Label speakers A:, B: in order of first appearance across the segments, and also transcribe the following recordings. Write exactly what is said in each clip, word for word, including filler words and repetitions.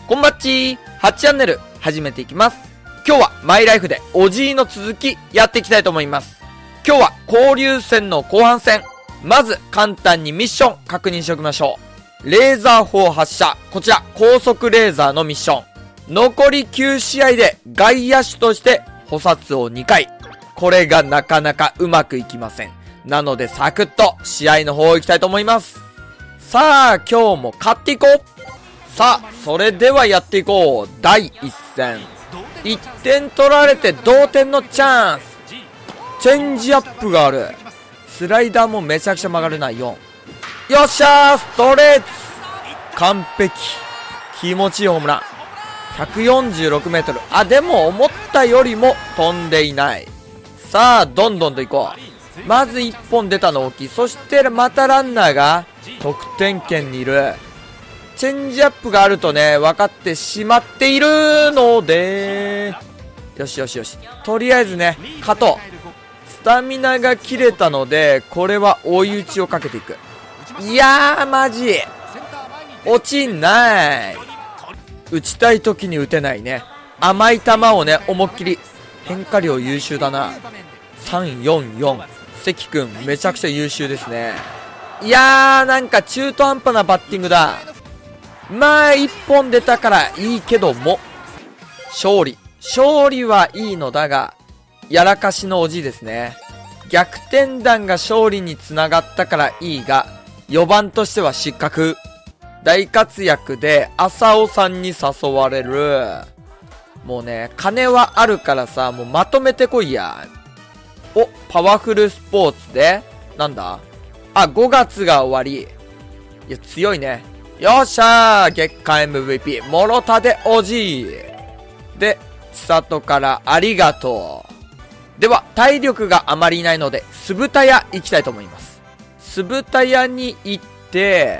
A: こんばっちー、はちチャンネル始めていきます。今日はマイライフでおじいの続きやっていきたいと思います。今日は交流戦の後半戦。まず簡単にミッション確認しておきましょう。レーザー砲発射。こちら高速レーザーのミッション。残りきゅう試合で外野手として捕殺をにかい。これがなかなかうまくいきません。なのでサクッと試合の方行きたいと思います。さあ今日も勝っていこう。さあそれではやっていこう。だいいっせん。いってん取られて同点のチャンス。チェンジアップがある。スライダーもめちゃくちゃ曲がるな。よん。よっしゃー、ストレート完璧。気持ちいいホームラン。ひゃくよんじゅうろくメートル。あ、でも思ったよりも飛んでいない。さあどんどんといこう。まずいっぽん出たの大きい。そしてまたランナーが得点圏にいる。チェンジアップがあるとね分かってしまっているので、よしよしよし、とりあえずね勝とう。スタミナが切れたのでこれは追い打ちをかけていく。いやーマジ落ちない。打ちたい時に打てないね。甘い球をね思いっきり。変化量優秀だな。さんよんよん。関くんめちゃくちゃ優秀ですね。いやーなんか中途半端なバッティングだ。まあいっぽん出たからいいけども、勝利勝利はいいのだが、やらかしのおじいですね。逆転弾が勝利につながったからいいが、よばんとしては失格。大活躍で浅尾さんに誘われる。もうね金はあるからさ、もうまとめてこいや。お、パワフルスポーツでなんだ、あ、ごがつが終わり。いや強いね。よっしゃー、月間 エムブイピー 諸田でおじいで、千里からありがとう。では体力があまりいないので酢豚屋行きたいと思います。酢豚屋に行って、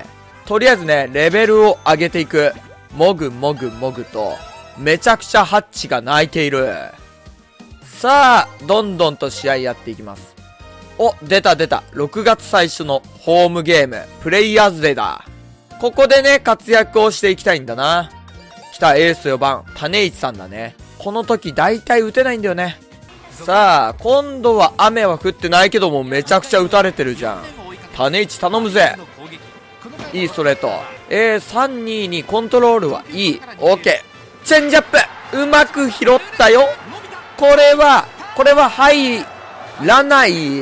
A: とりあえずねレベルを上げていく。もぐもぐもぐとめちゃくちゃハッチが鳴いている。さあどんどんと試合やっていきます。お、出た出た。ろくがつ最初のホームゲームプレイヤーズデーだ。ここでね活躍をしていきたいんだな。来たエースよばん種市さんだね。この時だいたい打てないんだよね。さあ今度は雨は降ってないけどもめちゃくちゃ打たれてるじゃん。種市頼むぜ。いいストレート。えー、さんににコントロールはいい。オーケー。チェンジアップうまく拾ったよ。これはこれは入らない。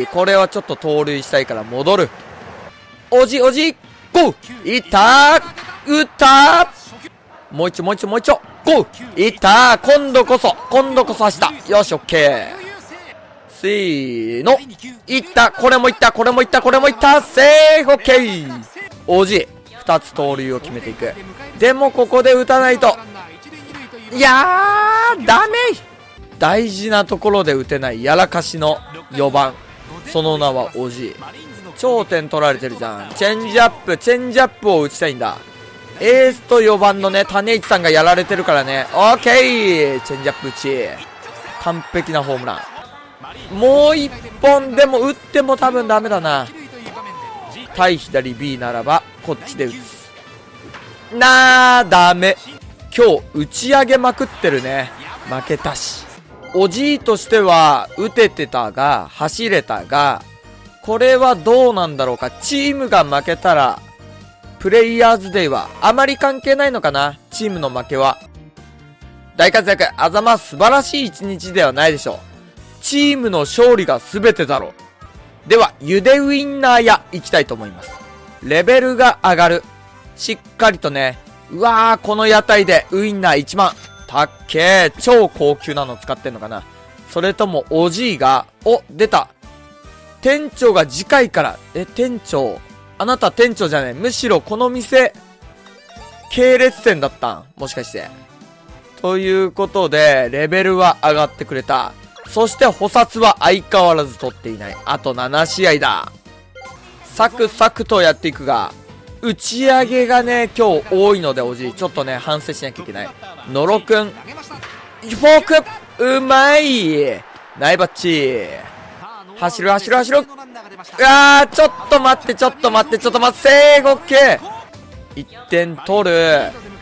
A: これはちょっと盗塁したいから戻る。おじおじゴーいったー、打ったー。もう一丁もう一丁もう一丁ゴーいったー。今度こそ今度こそ走った。よしオッケー。せーのいった。これもいったこれもいったこれもいった。セーフオッケー。おじふたつ盗塁を決めていく。でもここで打たないと。いやーダメ。大事なところで打てないやらかしのよばん、その名はおじ。頂点取られてるじゃん。チェンジアップチェンジアップを打ちたいんだ。エースとよばんのね種市さんがやられてるからね。オーケー。チェンジアップ打ち完璧なホームラン。もういっぽんでも打っても多分ダメだな。対左 B ならばこっちで打つなー。ダメ。今日打ち上げまくってるね。負けたし。おじいとしては打ててたが走れたが、これはどうなんだろうか。チームが負けたらプレイヤーズデーはあまり関係ないのかな。チームの負けは。大活躍あざま、素晴らしい一日ではないでしょう。チームの勝利が全てだろう。ではゆでウインナー屋行きたいと思います。レベルが上がる。しっかりとね。うわーこの屋台でウインナーいちまんたっけー。超高級なの使ってんのかな。それともおじいが、お出た。店長が次回から、え店長あなた店長じゃない、むしろこの店系列店だったんもしかして。ということでレベルは上がってくれた。そして捕殺は相変わらず取っていない。あとなな試合だ。サクサクとやっていくが、打ち上げがね今日多いのでおじいちょっとね反省しなきゃいけない。野呂くんフォークうまい。ナイバッチ走る走る走る。うわーちょっと待ってちょっと待ってちょっと待って。セーフオッケー。いってん取る。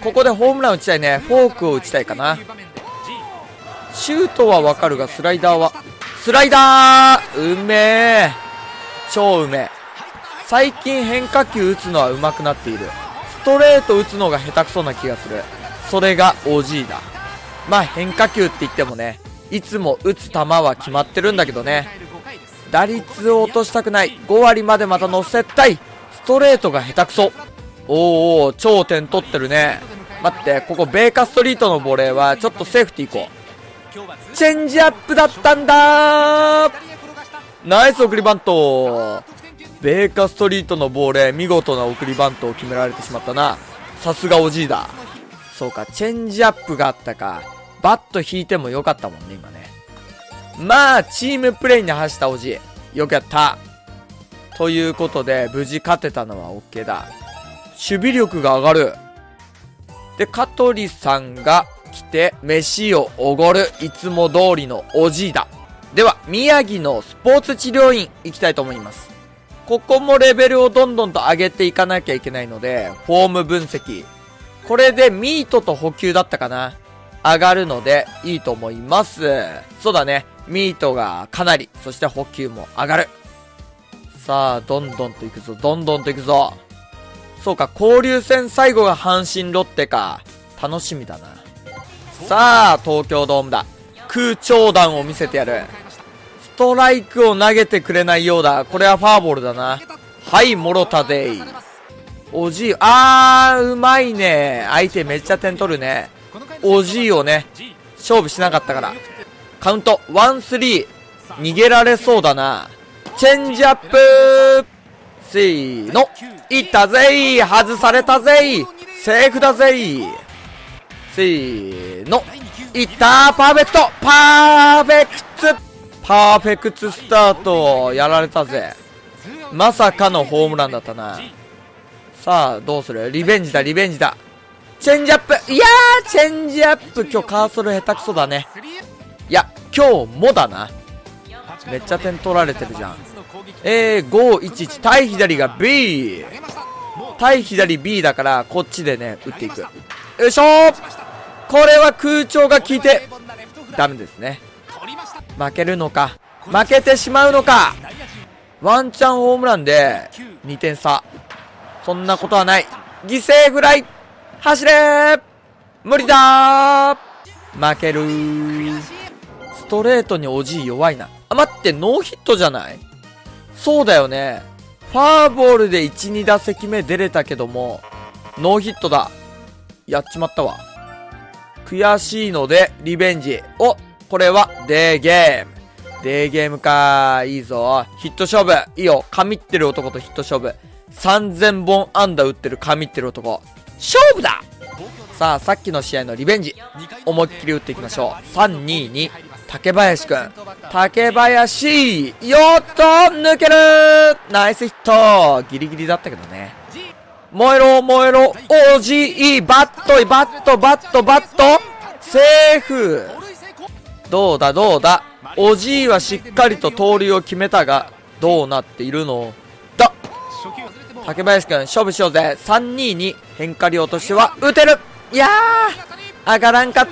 A: ここでホームラン打ちたいね。フォークを打ちたいかな。シュートはわかるが、スライダーは、スライダーうめえ。超うめえ。最近変化球打つのは上手くなっている。ストレート打つのが下手くそな気がする。それが オージー だ。まあ変化球って言ってもね、いつも打つ球は決まってるんだけどね。打率を落としたくない。ご割までまた乗せたい。ストレートが下手くそ。おーおー、超点取ってるね。待って、ここベーカストリートのボレーはちょっとセーフティー行こう。チェンジアップだったんだー。ナイス送りバント。ベーカストリートのボレー、見事な送りバントを決められてしまったな。さすがおじいだ。そうか、チェンジアップがあったか。バット引いてもよかったもんね、今ね。まあ、チームプレイに走ったおじい。よくやった。ということで、無事勝てたのは OK だ。守備力が上がる。で、香取さんが来て、飯をおごる。いつも通りのおじいだ。では、宮城のスポーツ治療院行きたいと思います。ここもレベルをどんどんと上げていかなきゃいけないので、フォーム分析。これでミートと補給だったかな。上がるのでいいと思います。そうだね。ミートがかなり、そして補給も上がる。さあ、どんどんといくぞ、どんどんといくぞ。そうか、交流戦最後が阪神ロッテか。楽しみだな。さあ、東京ドームだ。空調弾を見せてやる。ストライクを投げてくれないようだ。これはファーボールだな。はい、モロタデイ。おじい、あー、うまいね。相手めっちゃ点取るね。おじいをね、勝負しなかったから。カウント、ワンスリー。逃げられそうだな。チェンジアップせーの。いったぜー。外されたぜー。セーフだぜー。せーの。いったー。パーフェクト。パーフェクト。パーフェクトスタート。やられたぜ。まさかのホームランだったな。さあ、どうする？リベンジだ、リベンジだ。チェンジアップ。いやー、チェンジアップ。今日カーソル下手くそだね。いや、今日もだな。めっちゃ点取られてるじゃん。えー、ごいちいち。対左が B。対左 B だから、こっちでね、打っていく。よいしょー。これは空調が効いて、ダメですね。負けるのか。負けてしまうのか。ワンチャンホームランで、にてん差。そんなことはない。犠牲フライ。走れー。無理だー。負けるー。ストレートにおじい弱いな。あ、待って、ノーヒットじゃない？そうだよね。ファーボールでいち、に打席目出れたけども、ノーヒットだ。やっちまったわ。悔しいので、リベンジ。お、これは、デーゲーム。デーゲームかー。いいぞ。ヒット勝負。いいよ。神ってる男とヒット勝負。さんぜんぼん安打打ってる神ってる男。勝負だ。さあ、さっきの試合のリベンジ。思いっきり打っていきましょう。さん、に、に。竹林くん。竹林。よっと抜ける。ナイスヒット。ギリギリだったけどね。燃えろ、燃えろ。オージー。バット、バット、バット、バット。セーフ。どうだ、どうだ。おじいはしっかりと盗塁を決めたが、どうなっているのだ。竹林くん、勝負しようぜ。さん、に、に。変化量としては、打てる。いやー、上がらんかった。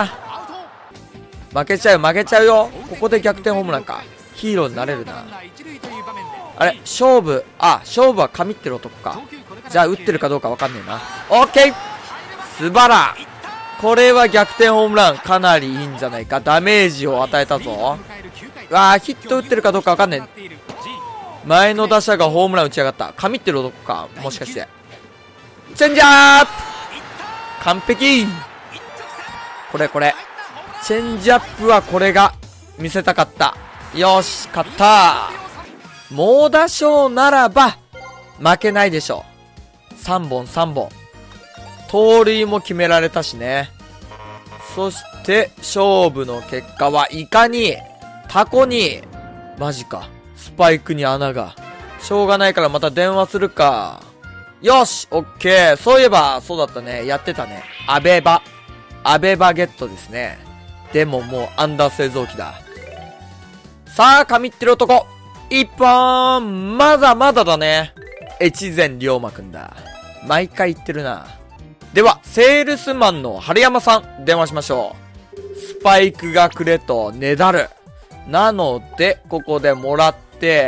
A: 負けちゃう、負けちゃうよ。ここで逆転ホームランか。ヒーローになれるな。あれ、勝負、あ、勝負は神ってる男か。じゃあ、打ってるかどうかわかんねえな。オッケー。素晴ら。これは逆転ホームラン、かなりいいんじゃないか。ダメージを与えたぞ。わあ、ヒット打ってるかどうかわかんねえ。前の打者がホームラン打ち上がった。神ってる男か。もしかして。チェンジアップ。完璧。これこれ。チェンジアップはこれが見せたかった。よし、勝った。猛打賞ならば負けないでしょう。さんぼんさんぼん。盗塁も決められたしね。そして勝負の結果はいかに、タコに、マジか。スパイクに穴が。しょうがないからまた電話するか。よし、オッケー。そういえば、そうだったね。やってたね。アベバ。アベバゲットですね。でももうアンダー製造機だ。さあ、神ってる男。一本。まだまだだね。越前龍馬くんだ。毎回言ってるな。 では、セールスマンの春山さん、電話しましょう。スパイクがくれとねだる。なので、ここでもらって、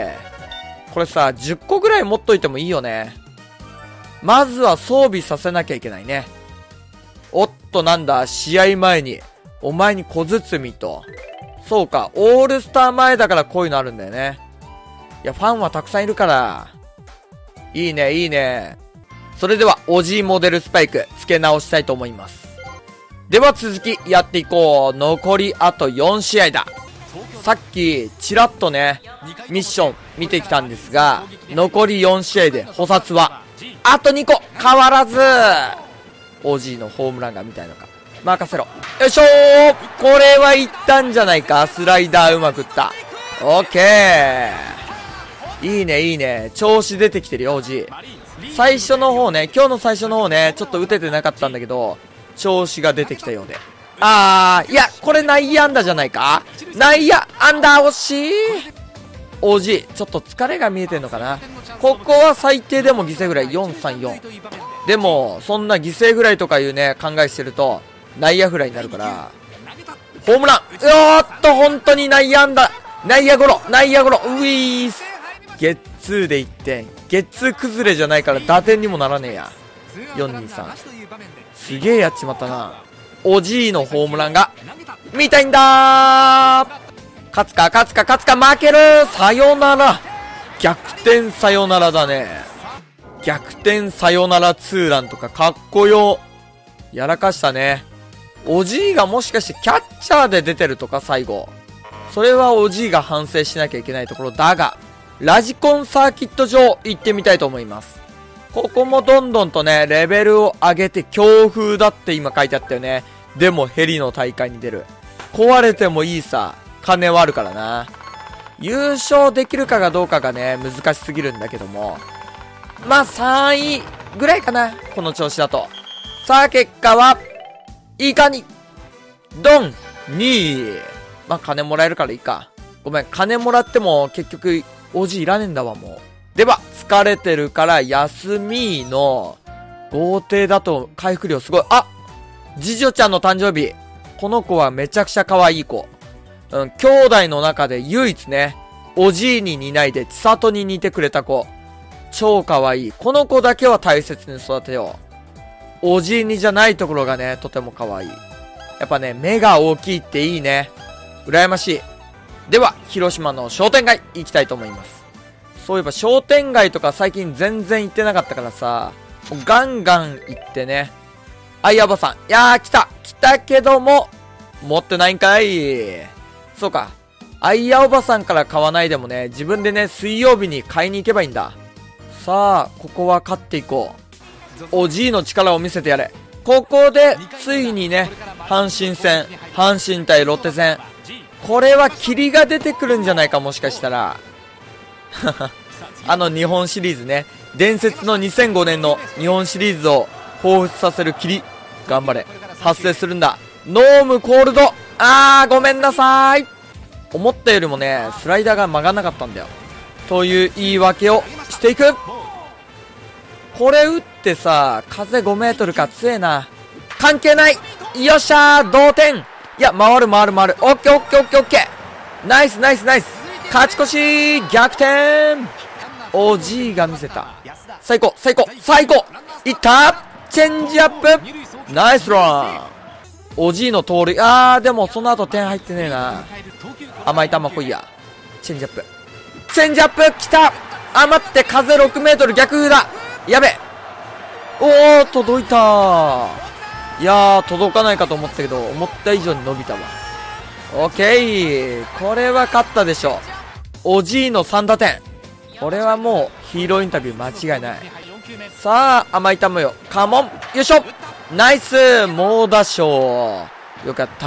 A: これさ、じゅっこぐらい持っといてもいいよね。まずは装備させなきゃいけないね。おっと、なんだ、試合前に、お前に小包と。そうか、オールスター前だからこういうのあるんだよね。いや、ファンはたくさんいるから。いいね、いいね。それでは、オジーモデルスパイク、付け直したいと思います。では続き、やっていこう。残りあとよんしあいだ。さっき、ちらっとね、ミッション見てきたんですが、残りよんしあいで補殺は、あとにこ変わらず オージー のホームランが見たいのか。任せろ。よいしょー。これはいったんじゃないか。スライダーうまく打った。オッケー。いいね、いいね。調子出てきてるよ、オージー。最初の方ね、今日の最初の方ね、ちょっと打ててなかったんだけど、調子が出てきたようで。あー、いや、これ内野安打じゃないか。内野安打惜しい。オージー、ちょっと疲れが見えてんのかな。ここは最低でも犠牲ぐらいよんさんよん。でも、そんな犠牲ぐらいとかいうね、考えしてると、内野フライになるから、ホームラン。おーっと、本当に内野安打。内野ゴロ、内野ゴロ、ウィース。ゲッツーでいってん。ゲッツー崩れじゃないから打点にもならねえや。よんにさん。すげえやっちまったな。おじいのホームランが、見たいんだー。勝つか、勝つか、勝つか、負ける。さよなら。逆転さよならだね。逆転さよならツーランとかかっこよ。やらかしたね。おじいがもしかしてキャッチャーで出てるとか最後。それはおじいが反省しなきゃいけないところだが、ラジコンサーキット場行ってみたいと思います。ここもどんどんとね、レベルを上げて強風だって今書いてあったよね。でもヘリの大会に出る。壊れてもいいさ。金はあるからな。優勝できるかがどうかがね、難しすぎるんだけども。まあさんいぐらいかな。この調子だと。さあ結果は、いかに、ドン、にい。まあ金もらえるからいいか。ごめん、金もらっても結局、おじいらねえんだわ、もう。では、疲れてるから休みの、豪邸だと回復量すごい。あ、次女ちゃんの誕生日。この子はめちゃくちゃ可愛い子。うん、兄弟の中で唯一ね、おじいに似ないで千里に似てくれた子。超可愛い。この子だけは大切に育てよう。おじいにじゃないところがね、とても可愛い。やっぱね、目が大きいっていいね。羨ましい。では、広島の商店街行きたいと思います。そういえば商店街とか最近全然行ってなかったからさ、ガンガン行ってね。あいやばさん。いやー来た来たけども、持ってないんかい。そうか。あいやおばさんから買わないでもね、自分でね、水曜日に買いに行けばいいんだ。さあ、ここは勝っていこう。おじいの力を見せてやれ。ここで、ついにね、阪神戦、阪神対ロッテ戦。これは霧が出てくるんじゃないか、もしかしたら。あの日本シリーズね。伝説のにせんごねんの日本シリーズを彷彿させる霧。頑張れ。発生するんだ。ノームコールド。あー、ごめんなさーい。思ったよりもね、スライダーが曲がんなかったんだよ。という言い訳をしていく。これ打ってさ、風ごメートルか強えな。関係ない。よっしゃー、同点。いや、回る回る回る。オッケーオッケーオッケーオッケー。ナイスナイスナイス。勝ち越し逆転。おじいが見せた。最高最高最高。いったチェンジアップ。ナイスラン。おじいの盗塁。あー、でもその後点入ってねえな。甘い球来いや。チェンジアップ。チェンジアップ来た。あ、待って、風ろくメートル逆風だ。やべ。おー、届いたー。いやー、届かないかと思ったけど、思った以上に伸びたわ。オッケー。これは勝ったでしょう。おじいのさん打点。これはもうヒーローインタビュー間違いない。さあ、甘い球よ。カモン。よいしょ。ナイス。猛打賞。よかった。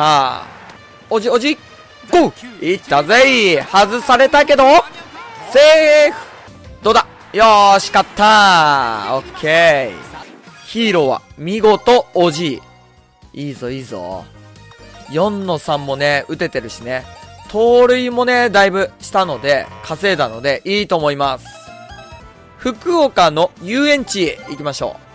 A: おじおじ。ゴー。いったぜ。外されたけど、セーフ。どうだ。よーし、勝ったー。オッケー。ヒーローは見事おじい。いいぞいいぞ。よんのさんもね、打ててるしね。盗塁もね、だいぶしたので、稼いだので、いいと思います。福岡の遊園地へ行きましょう。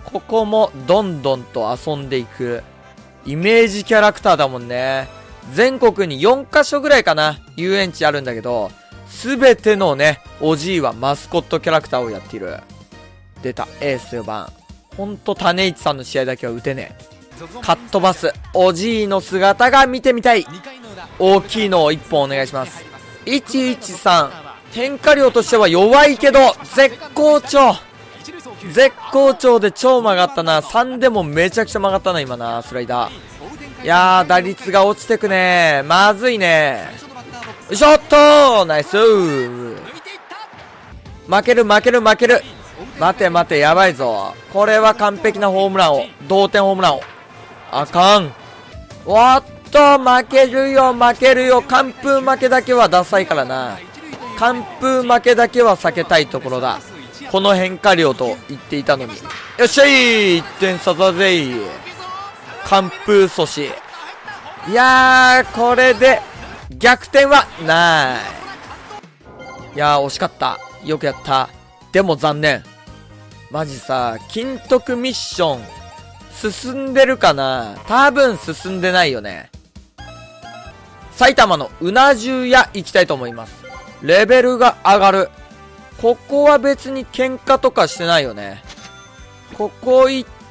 A: ここもどんどんと遊んでいく。イメージキャラクターだもんね。全国によんカ所ぐらいかな、遊園地あるんだけど、すべてのね、おじいはマスコットキャラクターをやっている。出た、エースよんばん。ほんと種市さんの試合だけは打てねえ。カットバス、おじいの姿が見てみたい。大きいのをいっぽんお願いします。いちいちさん。変化量としては弱いけど、絶好調。絶好調で超曲がったな。さんでもめちゃくちゃ曲がったな、今な、スライダー。いやー、打率が落ちてくね。まずいね。よいしょっとナイスー。負ける負ける負ける。待て待て、やばいぞ。これは完璧なホームランを。同点ホームランを。あかん。おっと、負けるよ、負けるよ。完封負けだけはダサいからな。完封負けだけは避けたいところだ。この変化量と言っていたのに。よっしゃい !いってん差だぜい。完封阻止。いやー、これで逆転はない。いやー、惜しかった。よくやった。でも残念。マジさ、金徳ミッション進んでるかな？多分進んでないよね。埼玉のうな重屋行きたいと思います。レベルが上がる。ここは別に喧嘩とかしてないよね。ここ行って、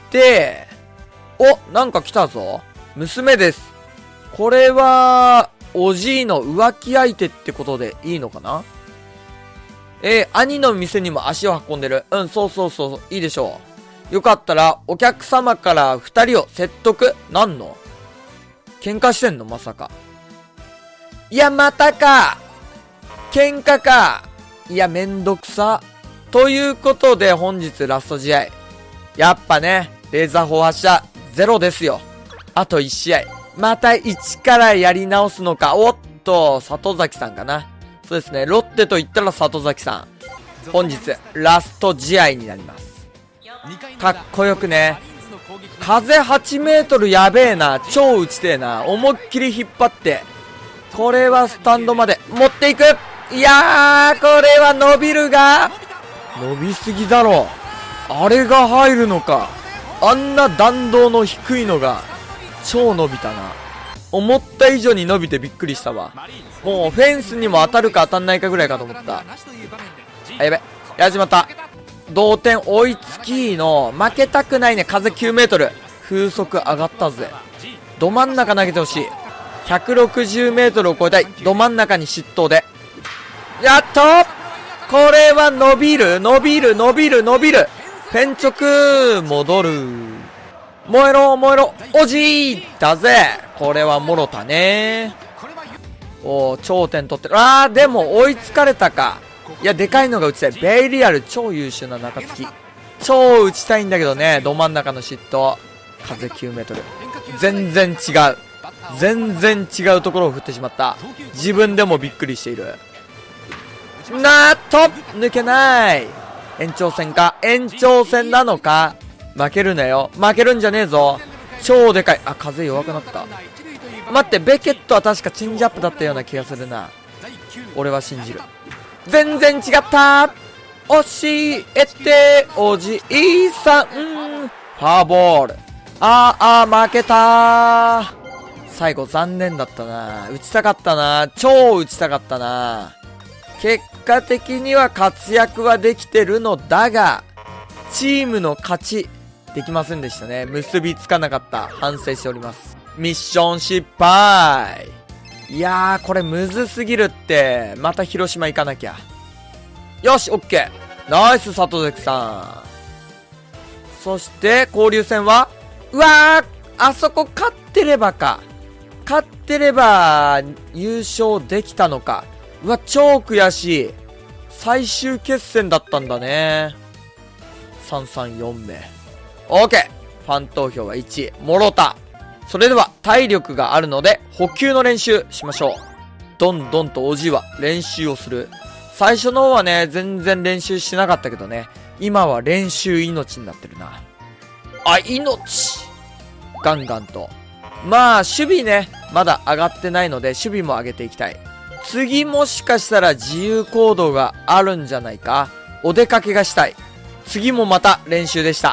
A: お、なんか来たぞ。娘です。これは、おじいの浮気相手ってことでいいのかな？えー、兄の店にも足を運んでる。うん、そうそうそう、いいでしょう。よかったら、お客様から二人を説得？なんの？喧嘩してんの？まさか。いや、またか！喧嘩か。いや、めんどくさ。ということで、本日ラスト試合。やっぱね、レーザー砲発射ゼロですよ。あといち試合。またいちからやり直すのか。おっと、里崎さんかな。そうですね、ロッテと言ったら里崎さん。本日、ラスト試合になります。かっこよくね。風はちメートルやべえな。超打ちてえな。思いっきり引っ張って。これはスタンドまで持っていく。いやー、これは伸びるが、伸びすぎだろ。あれが入るのか。あんな弾道の低いのが、超伸びたな。思った以上に伸びてびっくりしたわ。もうフェンスにも当たるか当たんないかぐらいかと思った。あ、やべ。やじまった。同点追いつきの、負けたくないね。風きゅうメートル。風速上がったぜ。ど真ん中投げてほしい。ひゃくろくじゅうメートルを超えたい。ど真ん中に失投で。やっとこれは伸びる伸びる伸びる伸びる。ペンチョク戻る。燃えろ燃えろおじーだぜ。これはもろたね。おー、頂点取ってる。あー、でも追いつかれたか。いや、でかいのが打ちたい。ベイリアル超優秀な中継ぎ。超打ちたいんだけどね。ど真ん中の嫉妬。風きゅうメートル。全然違う。全然違うところを振ってしまった。自分でもびっくりしている。なーっと抜けない。延長戦か。延長戦なのか。負けるなよ。負けるんじゃねえぞ。超でかい。あ、風弱くなった。待って、ベケットは確かチェンジアップだったような気がするな。俺は信じる。全然違った教えておじいさん。ファーボール。あーあー負けたー。最後残念だったな。打ちたかったな。超打ちたかったな。結果的には活躍はできてるのだが、チームの勝ちできませんでしたね。結びつかなかった。反省しております。ミッション失敗。いやー、これむずすぎるって。また広島行かなきゃ。よし、オッケー。ナイス、里崎さん。そして、交流戦はうわー、あそこ勝ってればか。勝ってれば、優勝できたのか。うわ、超悔しい。最終決戦だったんだね。さんさんよん名。オーケー。ファン投票はいちい。もろた。それでは、体力があるので、補給の練習しましょう。どんどんとおじいは練習をする。最初の方はね、全然練習しなかったけどね。今は練習命になってるな。あ、命ガンガンと。まあ、守備ね、まだ上がってないので、守備も上げていきたい。次もしかしたら自由行動があるんじゃないか。お出かけがしたい。次もまた練習でした。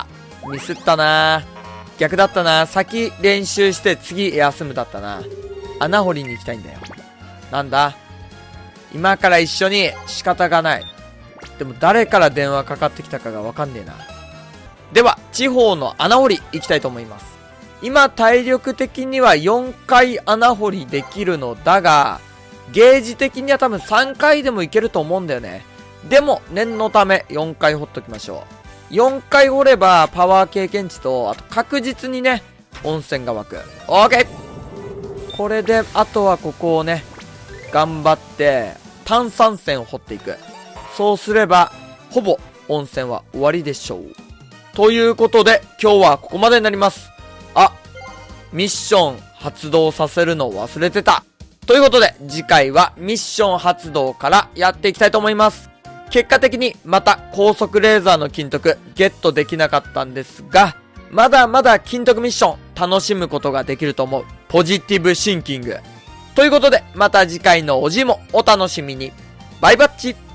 A: ミスったな。逆だったな。先練習して次休むだったな。穴掘りに行きたいんだよ。なんだ今から一緒に仕方がない。でも誰から電話かかってきたかがわかんねえな。では、地方の穴掘り行きたいと思います。今体力的にはよんかい穴掘りできるのだが、ゲージ的には多分さんかいでもいけると思うんだよね。でも、念のためよんかい掘っときましょう。よんかい掘ればパワー経験値と、あと確実にね、温泉が湧く。オーケー。これで、あとはここをね、頑張って、炭酸泉を掘っていく。そうすれば、ほぼ温泉は終わりでしょう。ということで、今日はここまでになります。あ、ミッション発動させるのを忘れてた。ということで、次回はミッション発動からやっていきたいと思います。結果的にまた高速レーザーの金徳ゲットできなかったんですが、まだまだ金徳ミッション楽しむことができると思う。ポジティブシンキング。ということで、また次回のおじもお楽しみに。バイバッチ。